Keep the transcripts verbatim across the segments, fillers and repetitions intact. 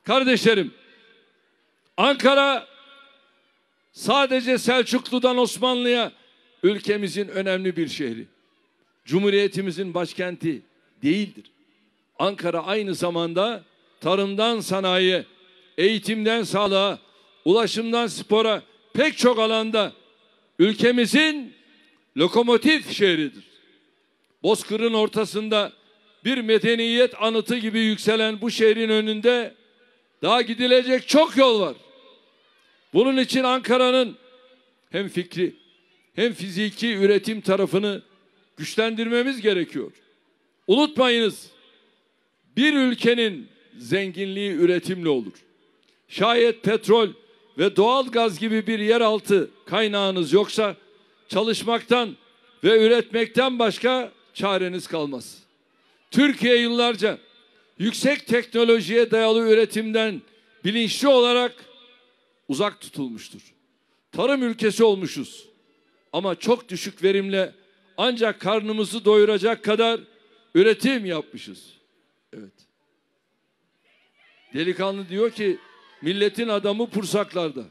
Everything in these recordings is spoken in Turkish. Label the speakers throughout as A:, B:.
A: Kardeşlerim, Ankara sadece Selçuklu'dan Osmanlı'ya ülkemizin önemli bir şehri. Cumhuriyetimizin başkenti değildir. Ankara aynı zamanda tarımdan sanayiye, eğitimden sağlığa, ulaşımdan spora pek çok alanda ülkemizin lokomotif şehridir. Bozkır'ın ortasında bir medeniyet anıtı gibi yükselen bu şehrin önünde daha gidilecek çok yol var. Bunun için Ankara'nın hem fikri hem fiziki üretim tarafını güçlendirmemiz gerekiyor. Unutmayınız, bir ülkenin zenginliği üretimle olur. Şayet petrol ve doğal gaz gibi bir yeraltı kaynağınız yoksa çalışmaktan ve üretmekten başka çareniz kalmaz. Türkiye yıllarca yüksek teknolojiye dayalı üretimden bilinçli olarak uzak tutulmuştur. Tarım ülkesi olmuşuz ama çok düşük verimle ancak karnımızı doyuracak kadar üretim yapmışız. Evet. Delikanlı diyor ki milletin adamı pursaklarda.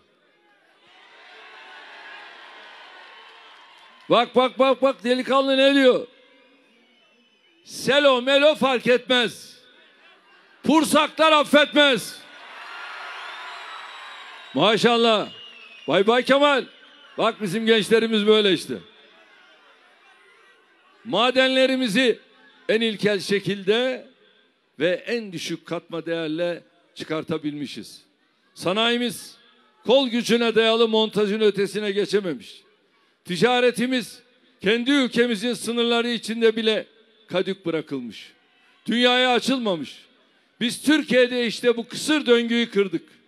A: Bak bak bak bak delikanlı ne diyor? Selo melo fark etmez. Pursaklar affetmez. Maşallah. Bay Bay Kemal. Bak bizim gençlerimiz böyle işte. Madenlerimizi en ilkel şekilde ve en düşük katma değerle çıkartabilmişiz. Sanayimiz kol gücüne dayalı montajın ötesine geçememiş. Ticaretimiz kendi ülkemizin sınırları içinde bile kadük bırakılmış. Dünyaya açılmamış. Biz Türkiye'de işte bu kısır döngüyü kırdık.